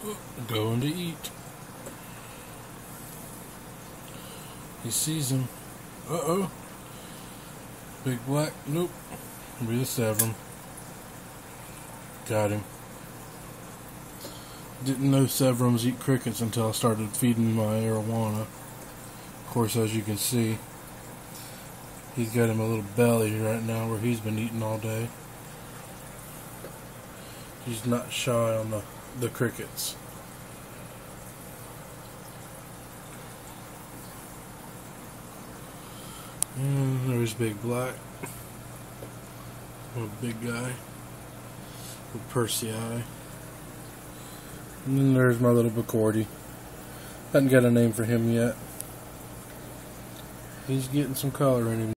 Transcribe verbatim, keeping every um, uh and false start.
Going to eat. He sees him. Uh-oh. Big black. Nope. Be the severum. Got him. Didn't know severums eat crickets until I started feeding my Arowana. Of course, as you can see, he's got him a little belly right now where he's been eating all day. He's not shy on the, the crickets. And there's Big Black. A big guy with pursy eye. And then there's my little Bacordi. Haven't got a name for him yet. He's getting some color in him.